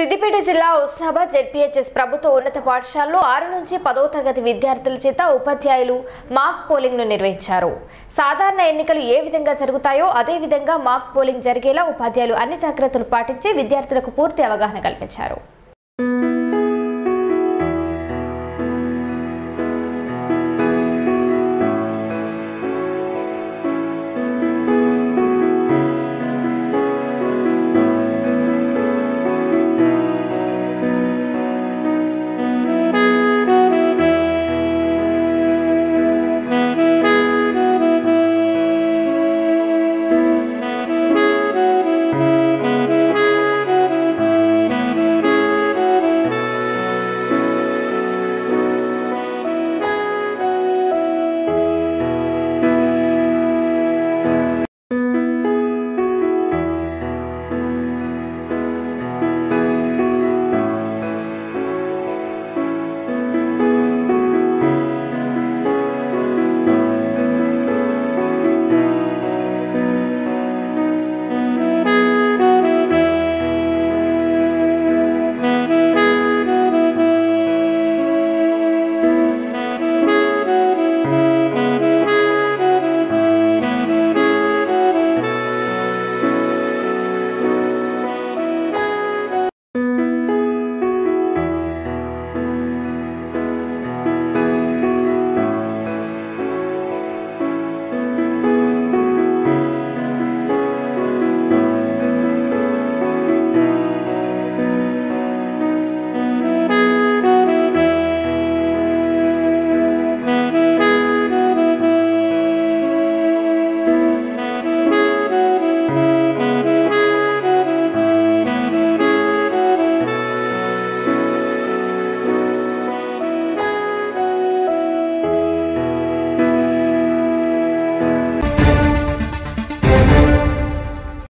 సిద్దిపేట జిల్లా ఉస్నాబాద్ జెడ్పీహెచ్ఎస్ ప్రభుత్వ ఉన్నత పాఠశాలలో 6 నుంచి 10వ తరగతి విద్యార్థుల చేత ఉపాధ్యాయులు మాక్ పోలింగ్ ను నిర్వహించారు. సాధారణ ఎన్నికలు ఏ విధంగా జరుగుతాయో అదే విధంగా మాక్ పోలింగ్ జరిగేలా ఉపాధ్యాయులు అన్ని జాగ్రత్తలు పాటించి విద్యార్థులకు పూర్తి అవగాహన కల్పించారు.